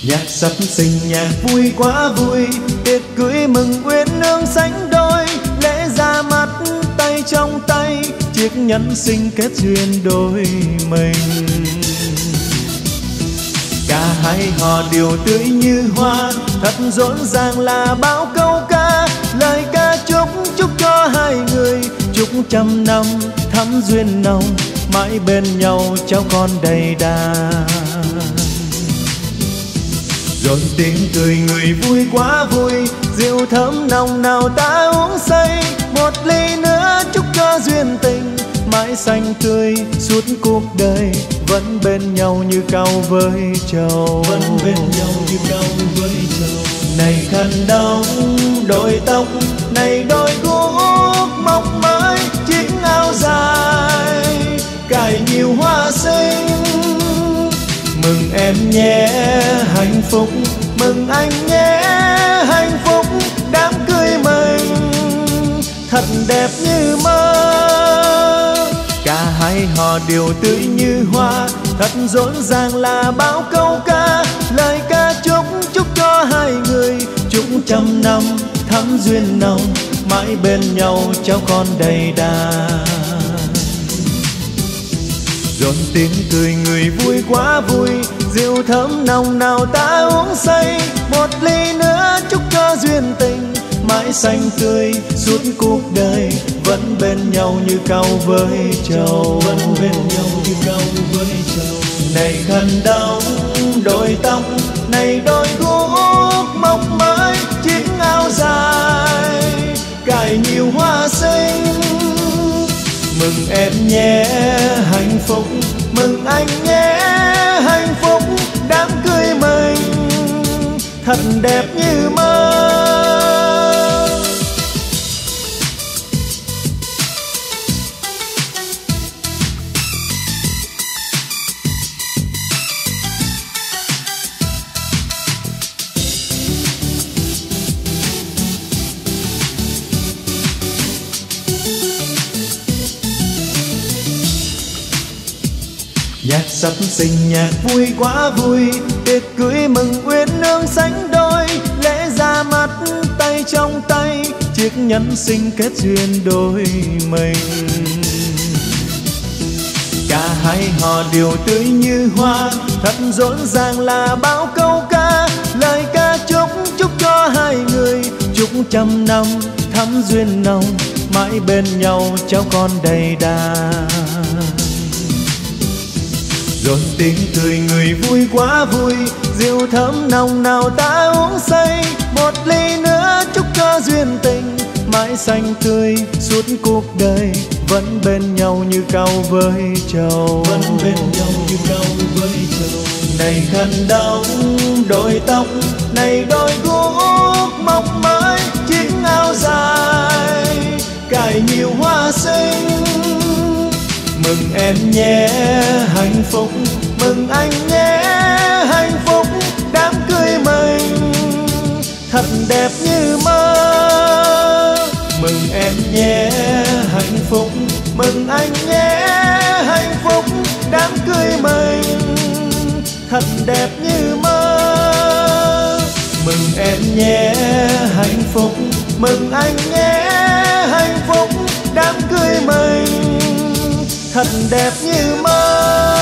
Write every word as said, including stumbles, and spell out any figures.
Nhạc sắp sinh nhạc vui quá vui, tiệc cưới mừng uyên ương sánh đôi, lễ ra mắt tay trong tay, chiếc nhẫn sinh kết duyên đôi mình. Cả hai họ điều tươi như hoa, thật rộn ràng là bao câu ca, lời ca chúc chúc cho hai người, chúc trăm năm thắm duyên nồng, mãi bên nhau cháu con đầy đà. Rồi tiếng cười người vui quá vui, rượu thơm nồng nào ta uống say, một ly nữa chúc cho duyên tình mãi xanh tươi suốt cuộc đời, vẫn bên nhau như cau với trầu, vẫn bên nhau như cau với trầu. Này khăn đông đôi tóc, này đôi guốc móc mới, chiếc áo dài cài nhiều hoa xinh. Mừng em nhé hạnh phúc, mừng anh nhé hạnh phúc, đám cưới mình thật đẹp như mơ. Cả hai họ đều tươi như hoa, thật rộn ràng là bao câu ca, lời ca chúc chúc cho hai người, chúc trăm năm thắm duyên nồng, mãi bên nhau cháu con đầy đà. Rồi tiếng cười người vui quá vui, rượu thơm nồng nào ta uống say, một ly nữa chúc cho duyên tình mãi xanh tươi suốt cuộc đời, vẫn bên nhau như cau với trầu, vẫn bên nhau như cau với trầu. Này khăn đông đôi tóc, này đôi guốc móc mới, chiếc áo dài cài nhiều hoa xinh. Mừng em nhé hạnh phúc, mừng anh nhé hạnh phúc, đám cưới mình thật đẹp như mơ. Nhạc sắp sinh nhạc vui quá vui, tiệc cưới mừng uyên ương sánh đôi, lễ ra mắt tay trong tay, chiếc nhẫn sinh kết duyên đôi mình. Cả hai họ đều tươi như hoa, thật rộn ràng là bao câu ca, lời ca chúc chúc cho hai người, chúc trăm năm thắm duyên nồng, mãi bên nhau cháu con đầy đà. Rồi tiếng cười người vui quá vui, rượu thơm nồng nào ta uống say, một ly nữa chúc cho duyên tình mãi xanh tươi suốt cuộc đời, vẫn bên nhau như cau với trầu, vẫn bên nhau như cau với trầu. Này khăn đông đôi tóc, này đôi guốc móc mới, chiếc áo dài cài nhiều hoa xinh. Mừng em nhé hạnh phúc, mừng anh nhé hạnh phúc, đám cưới mình thật đẹp như mơ. Mừng em nhé hạnh phúc, mừng anh nhé hạnh phúc, đám cưới mình thật đẹp như mơ. Mừng em nhé hạnh phúc, mừng anh nhé hạnh phúc, đám cưới mình thật đẹp như mơ.